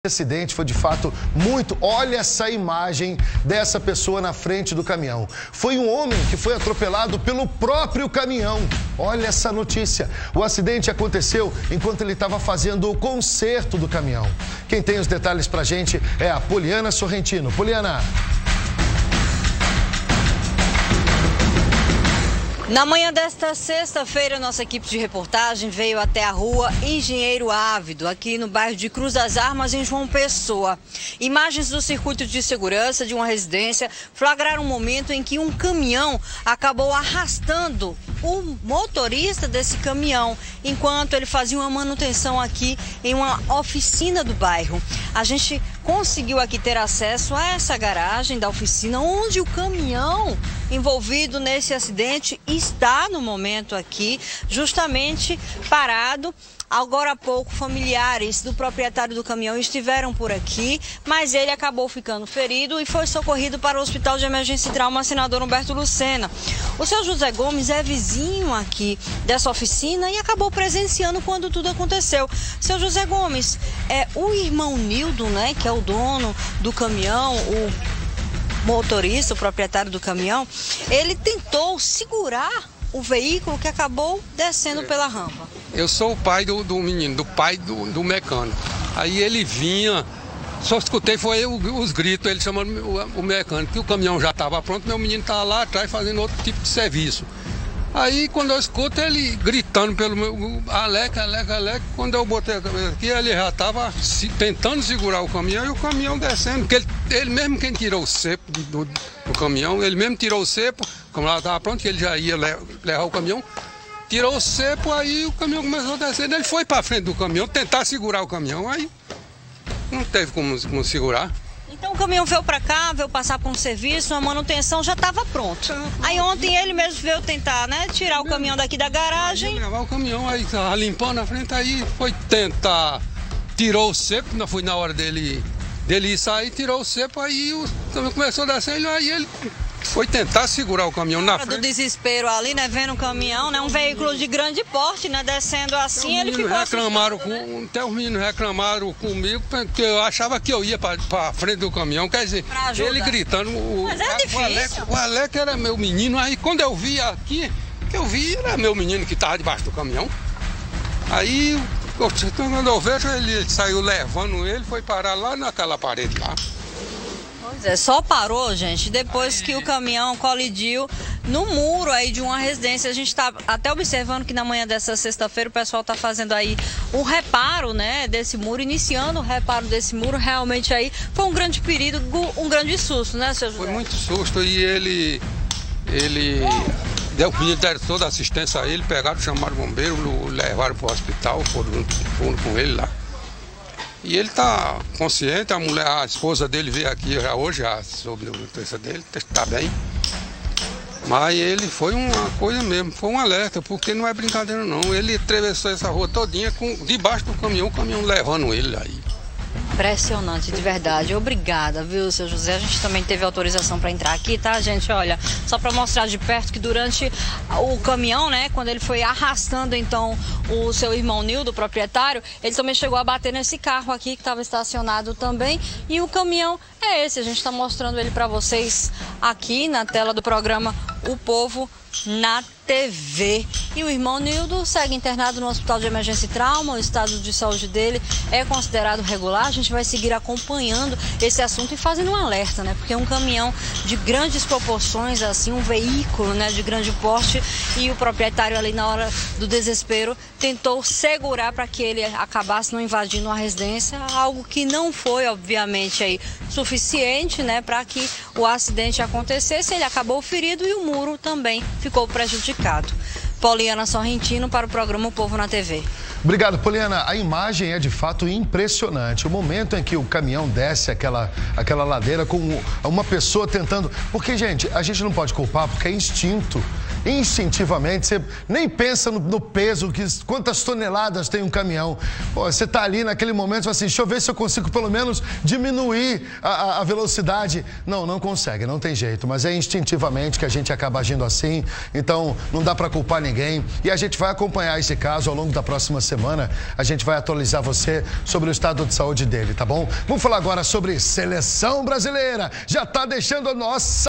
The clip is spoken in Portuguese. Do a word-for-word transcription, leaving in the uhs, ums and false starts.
Esse acidente foi de fato muito... Olha essa imagem dessa pessoa na frente do caminhão. Foi um homem que foi atropelado pelo próprio caminhão. Olha essa notícia. O acidente aconteceu enquanto ele estava fazendo o conserto do caminhão. Quem tem os detalhes pra gente é a Poliana Sorrentino. Poliana. Na manhã desta sexta-feira, nossa equipe de reportagem veio até a rua Engenheiro Ávido, aqui no bairro de Cruz das Armas, em João Pessoa. Imagens do circuito de segurança de uma residência flagraram um momento em que um caminhão acabou arrastando o motorista desse caminhão, enquanto ele fazia uma manutenção aqui em uma oficina do bairro. A gente conseguiu aqui ter acesso a essa garagem da oficina, onde o caminhão envolvido nesse acidente está no momento aqui, justamente parado. Agora há pouco, familiares do proprietário do caminhão estiveram por aqui, mas ele acabou ficando ferido e foi socorrido para o Hospital de Emergência e Trauma Senador Humberto Lucena. O seu José Gomes é vizinho aqui dessa oficina e acabou presenciando quando tudo aconteceu. Seu José Gomes, é o irmão Nildo, né, que é o dono do caminhão, o motorista, o proprietário do caminhão, ele tentou segurar o veículo que acabou descendo pela rampa. Eu sou o pai do, do menino, do pai do, do mecânico. Aí ele vinha, só escutei foi os gritos, ele chamando o, o mecânico, que o caminhão já estava pronto, meu menino estava lá atrás fazendo outro tipo de serviço. Aí quando eu escuto ele gritando pelo meu, Aleca, Aleca, Aleca, quando eu botei a cabeça aqui, ele já estava se, tentando segurar o caminhão e o caminhão descendo, porque ele, ele mesmo quem tirou o cepo do, do caminhão, ele mesmo tirou o cepo, como ela estava pronto, que ele já ia levar o caminhão, tirou o cepo, aí o caminhão começou a descer, ele foi para frente do caminhão, tentar segurar o caminhão, aí não teve como, como segurar. Então o caminhão veio para cá, veio passar por um serviço, a manutenção já estava pronta. Aí ontem ele mesmo veio tentar, né, tirar o caminhão daqui da garagem. Levar o caminhão, aí estava limpando a frente, aí foi tentar, tirou o cepo, não foi na hora dele, dele sair, tirou o cepo, aí o caminhão começou a descer, aí ele foi tentar segurar o caminhão na frente. Do desespero ali, né, vendo o caminhão, né, um veículo de grande porte, né, descendo assim, ele ficou reclamaram assustado, com, né? Até os meninos reclamaram comigo, porque eu achava que eu ia para frente do caminhão, quer dizer, ele gritando. O, Mas é difícil. O Aleca, o Aleca era meu menino, aí quando eu vi aqui, eu vi, era meu menino que estava debaixo do caminhão. Aí, quando eu vejo, ele, ele saiu levando ele, foi parar lá naquela parede lá. Pois é, só parou, gente, depois aí que o caminhão colidiu no muro aí de uma residência. A gente está até observando que na manhã dessa sexta-feira o pessoal está fazendo aí um reparo, né, desse muro, iniciando o reparo desse muro. Realmente aí foi um grande perigo, um grande susto, né, seu José? Foi muito susto e ele, ele deu deram toda a assistência a ele, pegaram, chamaram o bombeiro, levaram para o hospital, foram, foram com ele lá. E ele está consciente, a mulher, a esposa dele veio aqui já hoje, já soube a notícia dele, está bem. Mas ele foi uma coisa mesmo, foi um alerta, porque não é brincadeira não. Ele atravessou essa rua todinha com, debaixo do caminhão, o caminhão levando ele aí. Impressionante, de verdade. Obrigada, viu, seu José? A gente também teve autorização para entrar aqui, tá, gente? Olha, só para mostrar de perto que durante o caminhão, né, quando ele foi arrastando, então, o seu irmão Nildo, o proprietário, ele também chegou a bater nesse carro aqui que estava estacionado também. E o caminhão é esse, a gente está mostrando ele para vocês aqui na tela do programa O Povo na T V. E o irmão Nildo segue internado no Hospital de Emergência e Trauma. O estado de saúde dele é considerado regular. A gente vai seguir acompanhando esse assunto e fazendo um alerta, né? Porque é um caminhão de grandes proporções, assim, um veículo, né, de grande porte, e o proprietário ali na hora do desespero tentou segurar para que ele acabasse não invadindo a residência, algo que não foi, obviamente, aí suficiente, né, para que o acidente acontecesse. Ele acabou ferido e o muro também ficou prejudicado. Poliana Sorrentino para o programa O Povo na T V. Obrigado, Poliana. A imagem é de fato impressionante. O momento em que o caminhão desce aquela, aquela ladeira com uma pessoa tentando... Porque, gente, a gente não pode culpar porque é instinto. instintivamente, você nem pensa no, no peso, que, quantas toneladas tem um caminhão. Pô, você tá ali naquele momento, assim, deixa eu ver se eu consigo pelo menos diminuir a, a velocidade. Não, não consegue, não tem jeito, mas é instintivamente que a gente acaba agindo assim, então não dá para culpar ninguém. E a gente vai acompanhar esse caso ao longo da próxima semana, a gente vai atualizar você sobre o estado de saúde dele, tá bom? Vamos falar agora sobre seleção brasileira. Já tá deixando a nossa